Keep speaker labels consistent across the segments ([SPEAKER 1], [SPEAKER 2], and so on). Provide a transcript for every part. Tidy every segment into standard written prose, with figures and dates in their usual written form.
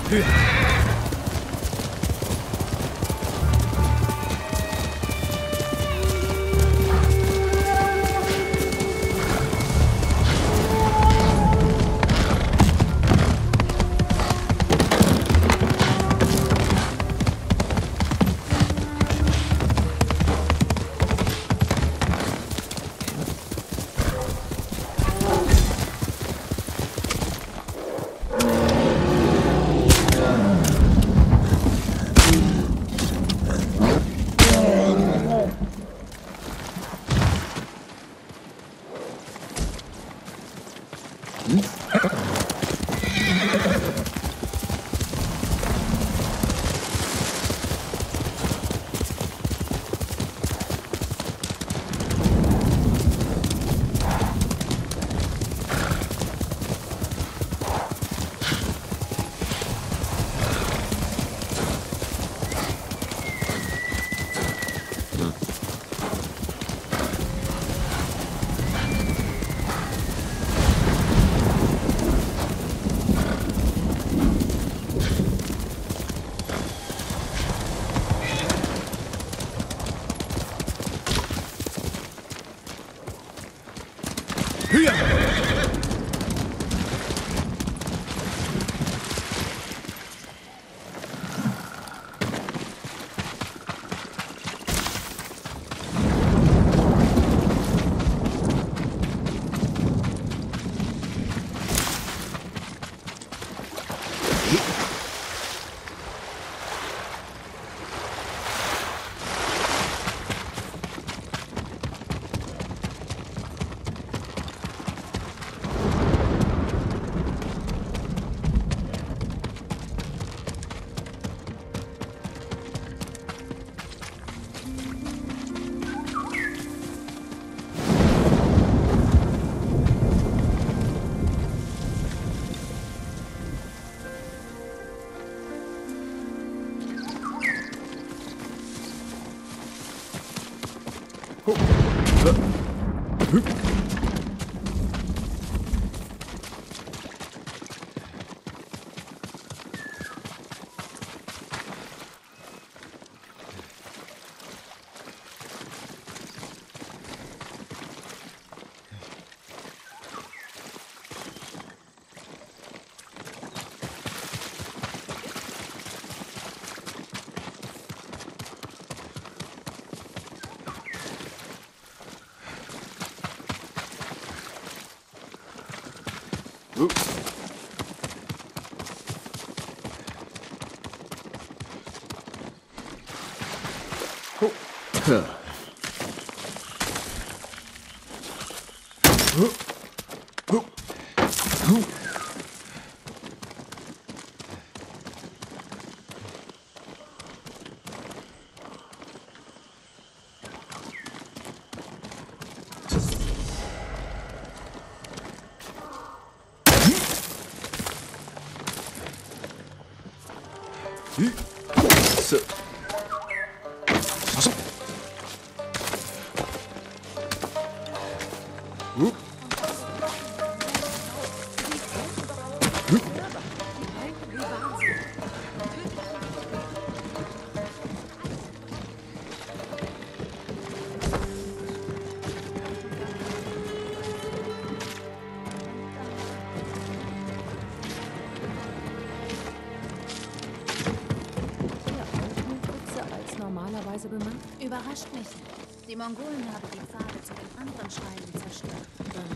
[SPEAKER 1] Überrascht mich. Die Mongolen haben die Pfade zu den anderen Schreinen zerstört.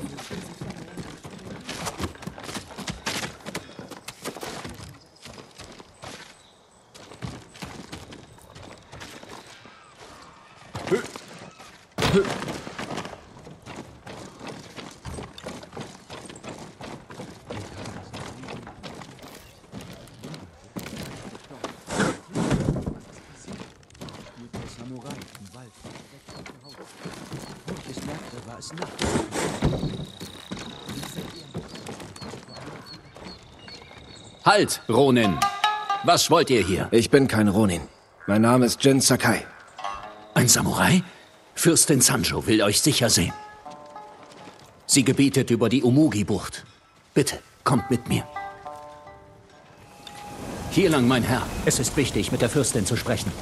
[SPEAKER 2] Halt, Ronin! Was wollt ihr hier?
[SPEAKER 3] Ich bin kein Ronin. Mein Name ist Jin Sakai.
[SPEAKER 2] Ein Samurai? Fürstin Sanjo will euch sicher sehen. Sie gebietet über die Umugi-Bucht. Bitte, kommt mit mir. Hier lang, mein Herr. Es ist wichtig, mit der Fürstin zu sprechen.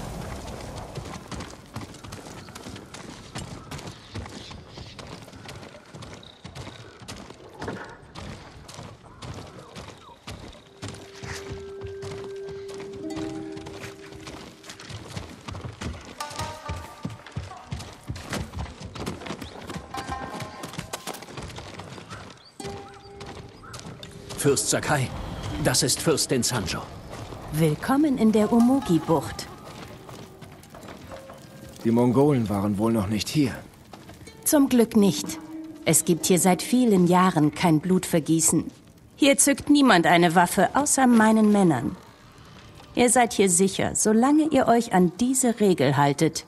[SPEAKER 2] Fürst Sakai, das ist Fürstin Sanjo.
[SPEAKER 4] Willkommen in der Umugi-Bucht.
[SPEAKER 3] Die Mongolen waren wohl noch nicht hier.
[SPEAKER 4] Zum Glück nicht. Es gibt hier seit vielen Jahren kein Blutvergießen. Hier zückt niemand eine Waffe, außer meinen Männern. Ihr seid hier sicher, solange ihr euch an diese Regel haltet.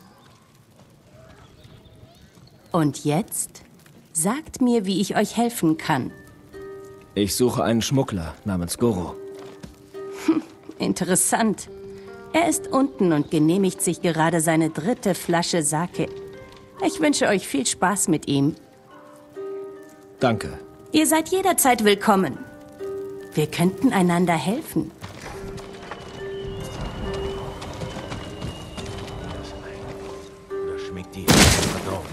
[SPEAKER 4] Und jetzt? Sagt mir, wie ich euch helfen kann.
[SPEAKER 3] Ich suche einen Schmuggler namens Goro.
[SPEAKER 4] Interessant. Er ist unten und genehmigt sich gerade seine 3. Flasche Sake. Ich wünsche euch viel Spaß mit ihm.
[SPEAKER 3] Danke.
[SPEAKER 4] Ihr seid jederzeit willkommen. Wir könnten einander helfen.
[SPEAKER 3] Oder schmeckt die verdorben?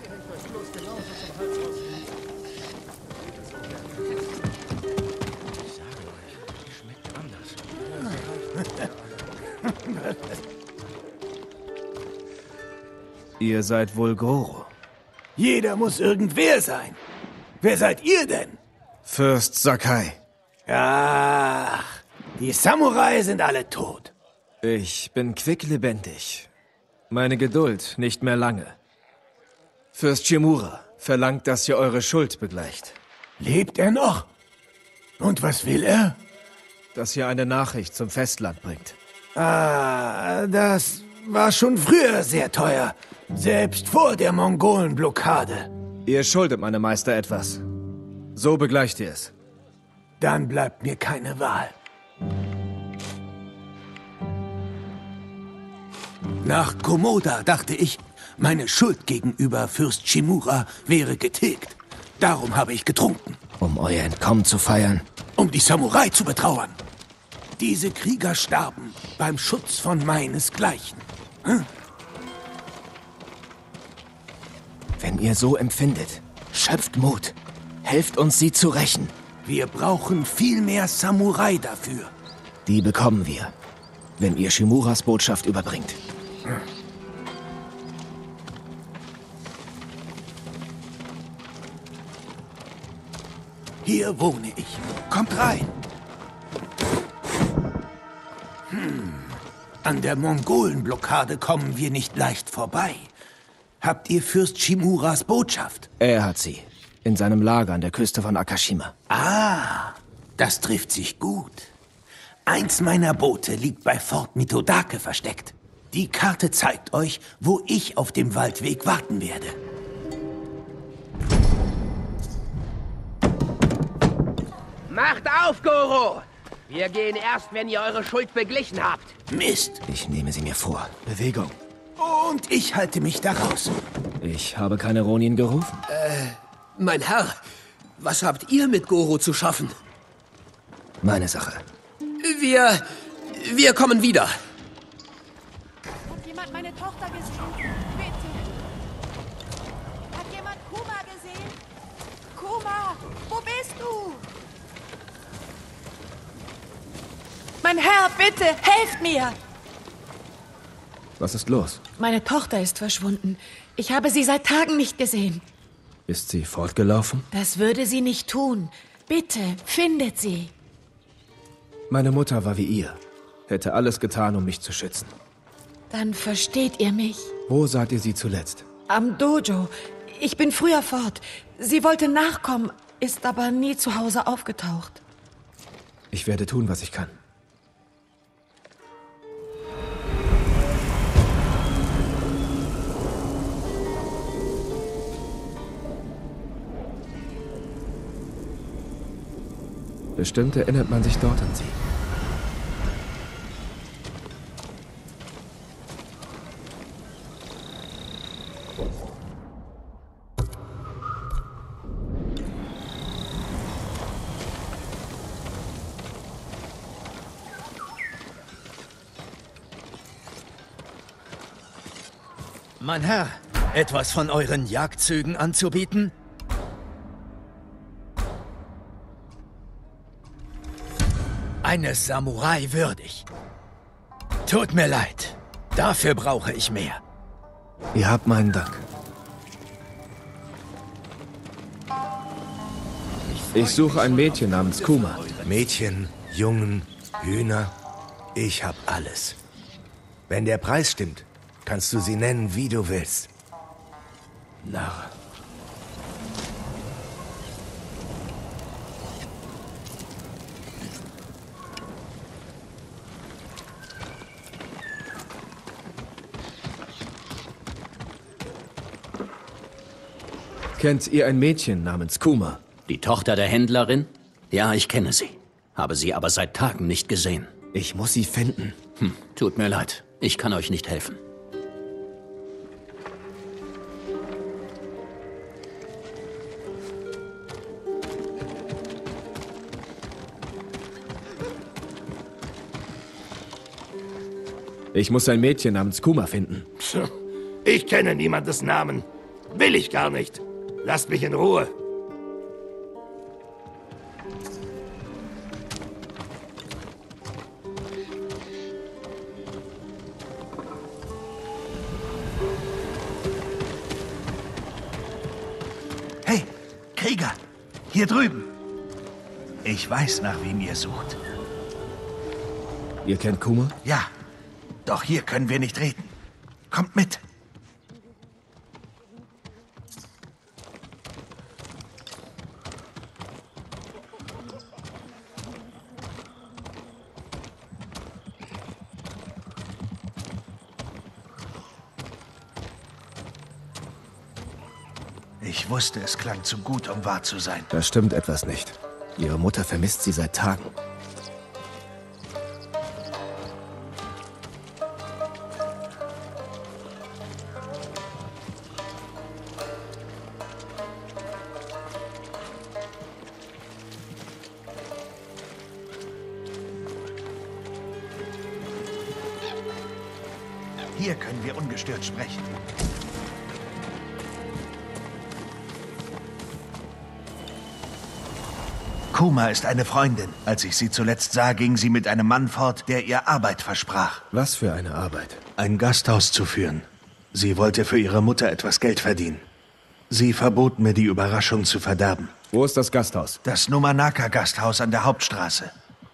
[SPEAKER 3] Ihr seid wohl Goro.
[SPEAKER 5] Jeder muss irgendwer sein. Wer seid ihr denn?
[SPEAKER 3] Fürst Sakai.
[SPEAKER 5] Ach, die Samurai sind alle tot.
[SPEAKER 3] Ich bin quicklebendig. Meine Geduld nicht mehr lange. Fürst Shimura verlangt, dass ihr eure Schuld begleicht.
[SPEAKER 5] Lebt er noch? Und was will er?
[SPEAKER 3] Dass ihr eine Nachricht zum Festland bringt.
[SPEAKER 5] Ah, das war schon früher sehr teuer. Selbst vor der Mongolenblockade.
[SPEAKER 3] Ihr schuldet meinem Meister etwas. So begleicht ihr es.
[SPEAKER 5] Dann bleibt mir keine Wahl. Nach Komoda dachte ich, meine Schuld gegenüber Fürst Shimura wäre getilgt. Darum habe ich getrunken.
[SPEAKER 3] Um euer Entkommen zu feiern.
[SPEAKER 5] Um die Samurai zu betrauern. Diese Krieger starben beim Schutz von meinesgleichen.
[SPEAKER 3] Wenn ihr so empfindet, schöpft Mut. Helft uns, sie zu rächen.
[SPEAKER 5] Wir brauchen viel mehr Samurai dafür.
[SPEAKER 3] Die bekommen wir, wenn ihr Shimuras Botschaft überbringt.
[SPEAKER 5] Hier wohne ich. Kommt rein. An der Mongolenblockade kommen wir nicht leicht vorbei. Habt ihr Fürst Shimuras Botschaft?
[SPEAKER 3] Er hat sie. In seinem Lager an der Küste von Akashima.
[SPEAKER 5] Ah, das trifft sich gut. Eins meiner Boote liegt bei Fort Mitodake versteckt. Die Karte zeigt euch, wo ich auf dem Waldweg warten werde.
[SPEAKER 6] Macht auf, Goro! Wir gehen erst, wenn ihr eure Schuld beglichen habt.
[SPEAKER 5] Mist.
[SPEAKER 3] Ich nehme sie mir vor. Bewegung.
[SPEAKER 5] Und ich halte mich da raus.
[SPEAKER 3] Ich habe keine Ronin gerufen.
[SPEAKER 7] Mein Herr, was habt ihr mit Goro zu schaffen?
[SPEAKER 3] Meine Sache.
[SPEAKER 7] Wir kommen wieder.
[SPEAKER 8] Hat jemand meine Tochter gesehen? Bitte. Hat jemand Kuma gesehen? Kuma, wo bist du? Mein Herr, bitte, helft mir!
[SPEAKER 3] Was ist los?
[SPEAKER 8] Meine Tochter ist verschwunden. Ich habe sie seit Tagen nicht gesehen.
[SPEAKER 3] Ist sie fortgelaufen?
[SPEAKER 8] Das würde sie nicht tun. Bitte, findet sie.
[SPEAKER 3] Meine Mutter war wie ihr. Hätte alles getan, um mich zu schützen.
[SPEAKER 8] Dann versteht ihr mich.
[SPEAKER 3] Wo saht ihr sie zuletzt?
[SPEAKER 8] Am Dojo. Ich bin früher fort. Sie wollte nachkommen, ist aber nie zu Hause aufgetaucht.
[SPEAKER 3] Ich werde tun, was ich kann. Bestimmt erinnert man sich dort an sie.
[SPEAKER 9] Mein Herr, etwas von euren Jagdzügen anzubieten? Eines Samurai würdig. Tut mir leid. Dafür brauche ich mehr.
[SPEAKER 3] Ihr habt meinen Dank. Ich suche ein Mädchen namens Kuma.
[SPEAKER 5] Mädchen, Jungen, Hühner, ich hab alles. Wenn der Preis stimmt, kannst du sie nennen, wie du willst.
[SPEAKER 3] Narr. Kennt ihr ein Mädchen namens Kuma?
[SPEAKER 2] Die Tochter der Händlerin? Ja, ich kenne sie. Habe sie aber seit Tagen nicht gesehen.
[SPEAKER 3] Ich muss sie finden.
[SPEAKER 2] Tut mir leid. Ich kann euch nicht helfen.
[SPEAKER 3] Ich muss ein Mädchen namens Kuma finden.
[SPEAKER 5] Ich kenne niemandes Namen. Will ich gar nicht. Lasst mich in Ruhe.
[SPEAKER 10] Hey, Krieger! Hier drüben! Ich weiß, nach wem ihr sucht.
[SPEAKER 3] Ihr kennt Kuma?
[SPEAKER 10] Ja, doch hier können wir nicht reden. Kommt mit! Ich wusste, es klang zu gut, um wahr zu sein.
[SPEAKER 3] Da stimmt etwas nicht. Ihre Mutter vermisst sie seit Tagen.
[SPEAKER 10] Hier können wir ungestört sprechen. Kuma ist eine Freundin. Als ich sie zuletzt sah, ging sie mit einem Mann fort, der ihr Arbeit versprach.
[SPEAKER 3] Was für eine Arbeit?
[SPEAKER 10] Ein Gasthaus zu führen. Sie wollte für ihre Mutter etwas Geld verdienen. Sie verbot mir, die Überraschung zu verderben.
[SPEAKER 3] Wo ist das Gasthaus?
[SPEAKER 10] Das Numanaka-Gasthaus an der Hauptstraße.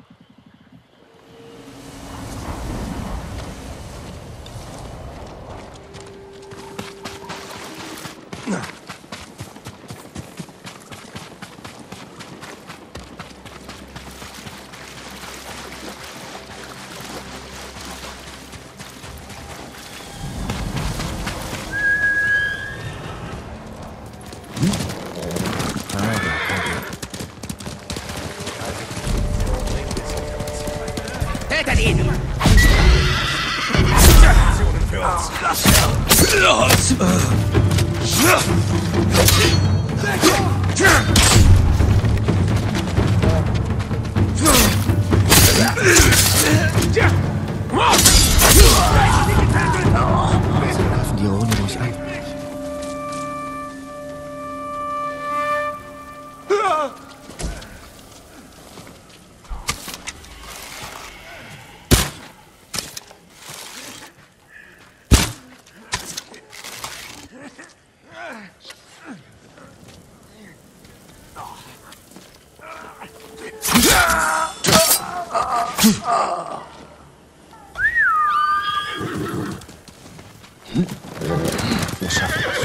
[SPEAKER 6] Täter ihn!
[SPEAKER 3] Sie greifen die Runde durch ein. Wir schaffen es.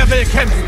[SPEAKER 3] Wer will kämpfen?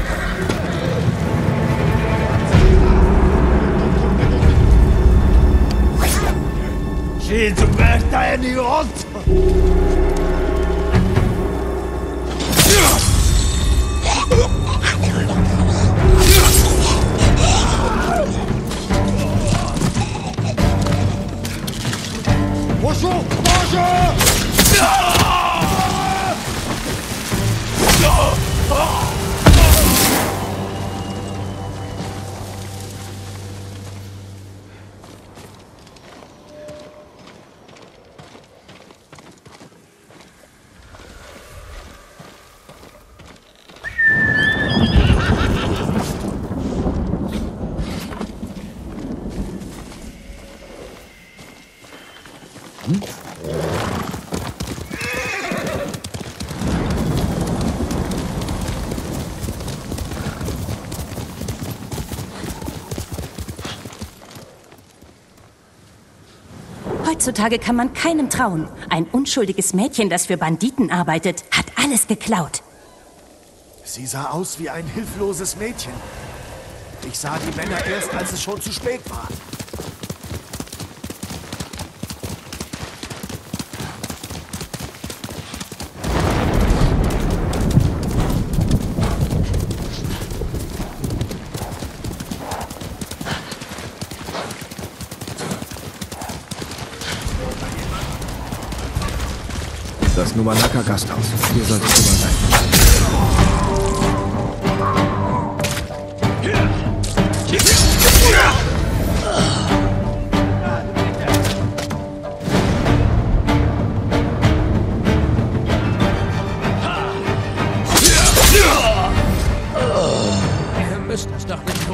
[SPEAKER 4] Heutzutage kann man keinem trauen. Ein unschuldiges Mädchen, das für Banditen arbeitet, hat alles geklaut.
[SPEAKER 11] Sie sah aus wie ein hilfloses Mädchen. Ich sah die Männer erst, als es schon zu spät war.
[SPEAKER 3] Das Numanaka Gasthaus. Hier sollte es immer sein.
[SPEAKER 7] Ihr müsst das doch nicht tun.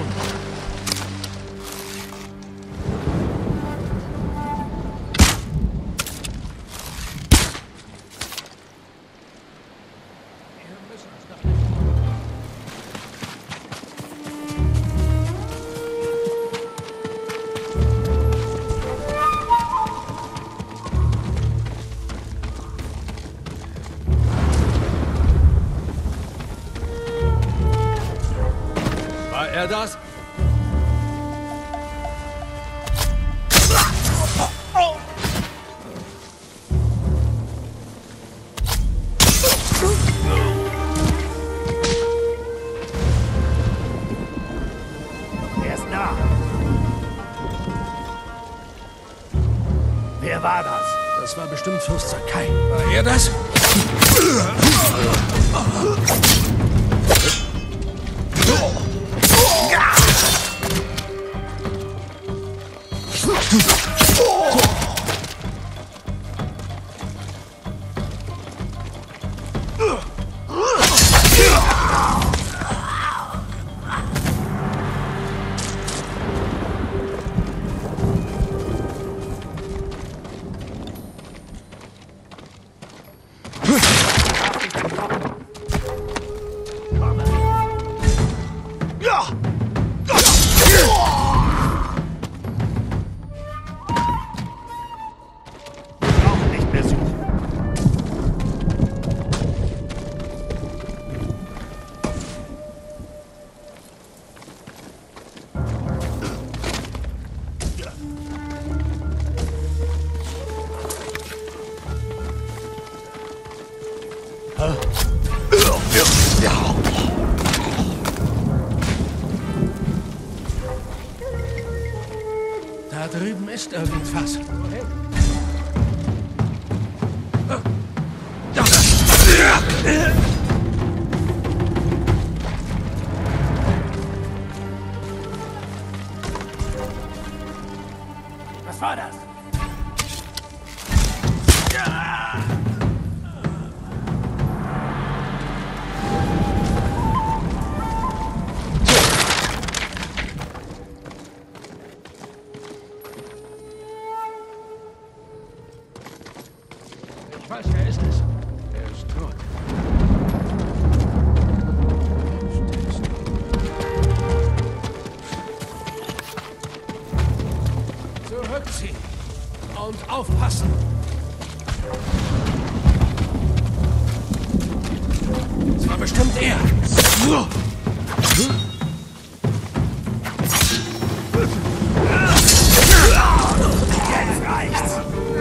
[SPEAKER 3] War er das?
[SPEAKER 11] Er ist nah. Wer war das?
[SPEAKER 7] Das war bestimmt Fürst Sakai.
[SPEAKER 3] War er das?
[SPEAKER 7] Da drüben ist irgendwas.
[SPEAKER 11] Was war das?
[SPEAKER 7] Ich weiß, wer ist es? Er ist tot. Zurückziehen und aufpassen.
[SPEAKER 5] Das war bestimmt er. Jetzt reicht's.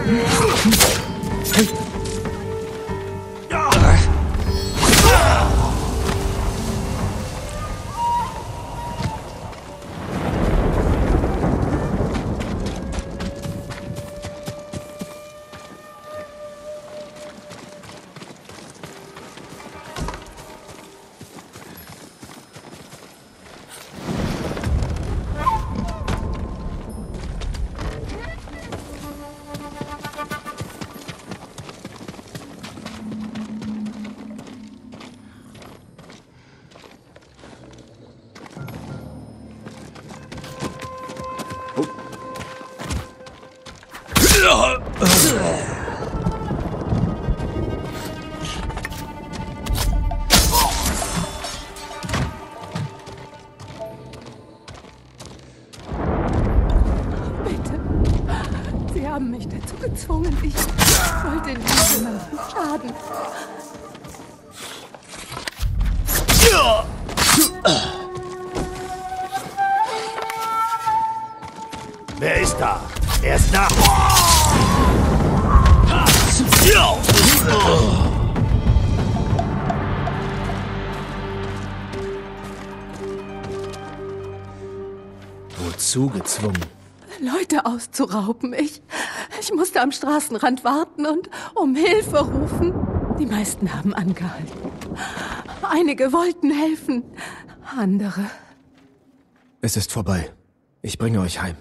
[SPEAKER 8] Bitte. Sie haben mich dazu gezwungen. Ich wollte niemandem schaden.
[SPEAKER 11] Wer ist da? Er ist da.
[SPEAKER 3] Wozu gezwungen?
[SPEAKER 8] Leute auszurauben. Ich musste am Straßenrand warten und um Hilfe rufen. Die meisten haben angehalten. Einige wollten helfen. Andere.
[SPEAKER 3] Es ist vorbei. Ich bringe euch heim.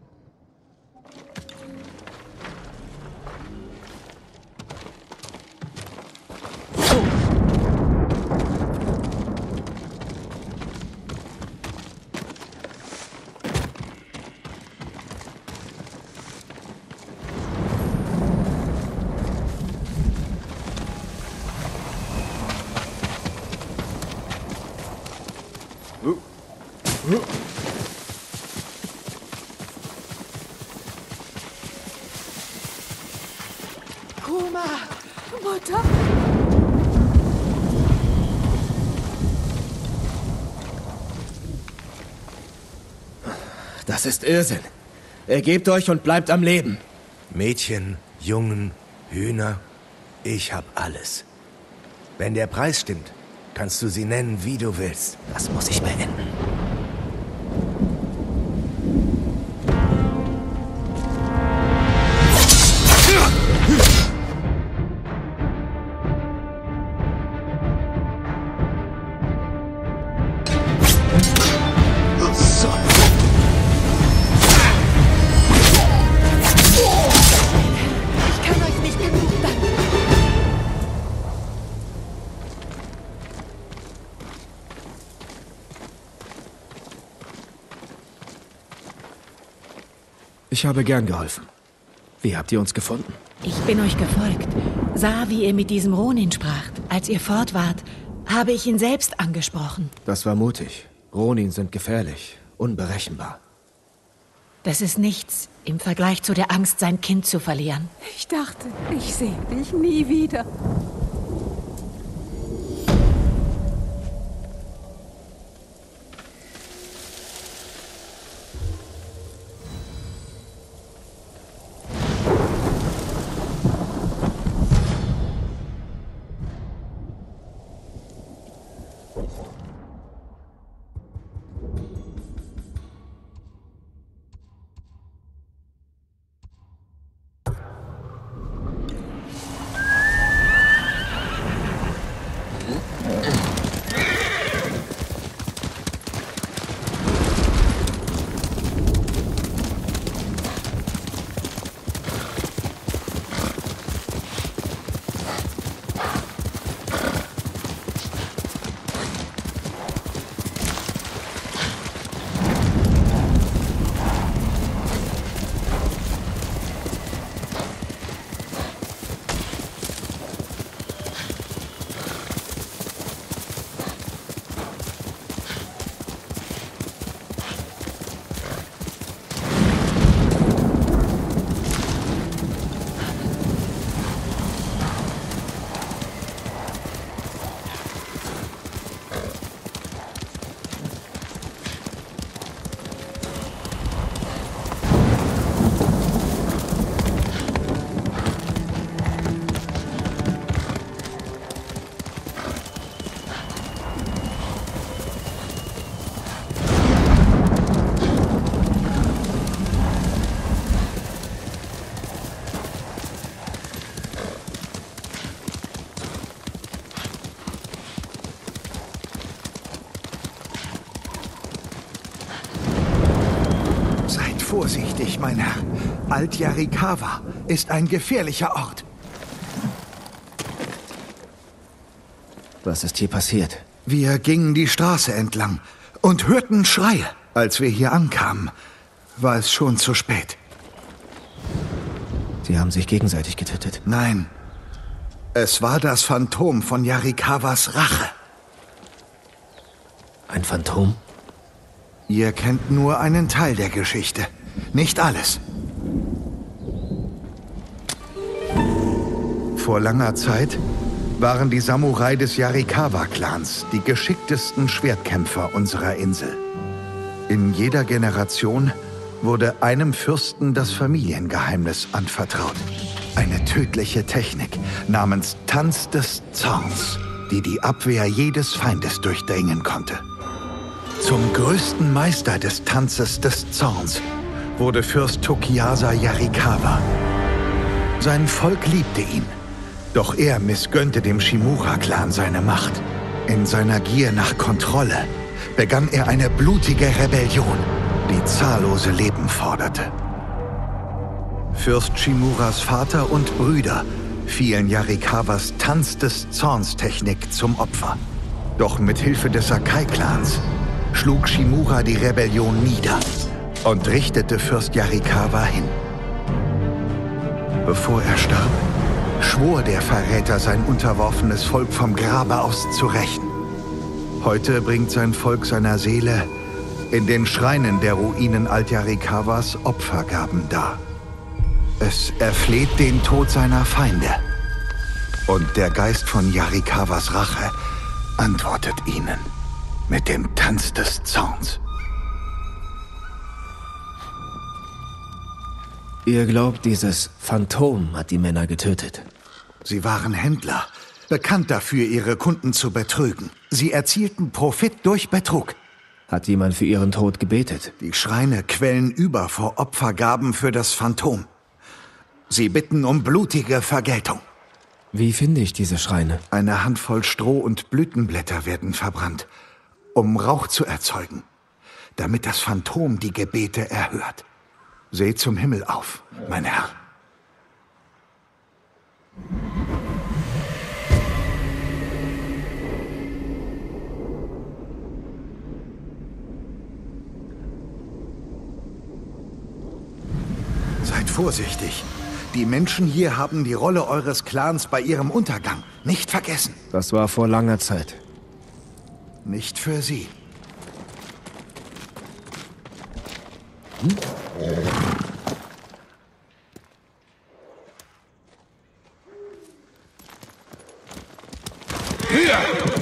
[SPEAKER 8] Kuma, Mutter.
[SPEAKER 3] Das ist Irrsinn. Ergebt euch und bleibt am Leben.
[SPEAKER 5] Mädchen, Jungen, Hühner, ich hab alles. Wenn der Preis stimmt, kannst du sie nennen, wie du willst. Das muss ich beenden.
[SPEAKER 8] Ich kann euch nicht genug danken.
[SPEAKER 3] Ich habe gern geholfen. Wie habt ihr uns gefunden?
[SPEAKER 12] Ich bin euch gefolgt, sah, wie ihr mit diesem Ronin spracht. Als ihr fort wart, habe ich ihn selbst angesprochen.
[SPEAKER 3] Das war mutig. Ronin sind gefährlich, unberechenbar.
[SPEAKER 12] Das ist nichts im Vergleich zu der Angst, sein Kind zu verlieren.
[SPEAKER 8] Ich dachte, ich sehe dich nie wieder.
[SPEAKER 11] vorsichtig, mein Herr. Alt Yarikawa ist ein gefährlicher Ort.
[SPEAKER 3] Was ist hier passiert?
[SPEAKER 11] Wir gingen die Straße entlang und hörten Schreie. Als wir hier ankamen, war es schon zu spät.
[SPEAKER 3] Sie haben sich gegenseitig getötet?
[SPEAKER 11] Nein. Es war das Phantom von Yarikawas Rache.
[SPEAKER 3] Ein Phantom?
[SPEAKER 11] Ihr kennt nur einen Teil der Geschichte, nicht alles. Vor langer Zeit waren die Samurai des Yarikawa-Clans die geschicktesten Schwertkämpfer unserer Insel. In jeder Generation wurde einem Fürsten das Familiengeheimnis anvertraut. Eine tödliche Technik namens Tanz des Zorns, die die Abwehr jedes Feindes durchdringen konnte. Zum größten Meister des Tanzes des Zorns wurde Fürst Tokiasa Yarikawa. Sein Volk liebte ihn, doch er missgönnte dem Shimura-Clan seine Macht. In seiner Gier nach Kontrolle begann er eine blutige Rebellion, die zahllose Leben forderte. Fürst Shimuras Vater und Brüder fielen Yarikawas Tanz des Zorns Technik zum Opfer. Doch mit Hilfe des Sakai-Clans schlug Shimura die Rebellion nieder und richtete Fürst Yarikawa hin. Bevor er starb, schwor der Verräter sein unterworfenes Volk vom Grabe aus zu rächen. Heute bringt sein Volk seiner Seele in den Schreinen der Ruinen Alt-Yarikawas Opfergaben dar. Es erfleht den Tod seiner Feinde. Und der Geist von Yarikawas Rache antwortet ihnen mit dem Tanz des Zorns.
[SPEAKER 3] Ihr glaubt, dieses Phantom hat die Männer getötet?
[SPEAKER 11] Sie waren Händler, bekannt dafür, ihre Kunden zu betrügen. Sie erzielten Profit durch Betrug.
[SPEAKER 3] Hat jemand für ihren Tod gebetet?
[SPEAKER 11] Die Schreine quellen über vor Opfergaben für das Phantom. Sie bitten um blutige Vergeltung.
[SPEAKER 3] Wie finde ich diese Schreine?
[SPEAKER 11] Eine Handvoll Stroh und Blütenblätter werden verbrannt, um Rauch zu erzeugen, damit das Phantom die Gebete erhört. Seht zum Himmel auf, mein Herr. Seid vorsichtig. Die Menschen hier haben die Rolle eures Clans bei ihrem Untergang nicht vergessen.
[SPEAKER 3] Das war vor langer Zeit.
[SPEAKER 11] Nicht für sie.
[SPEAKER 5] Höher!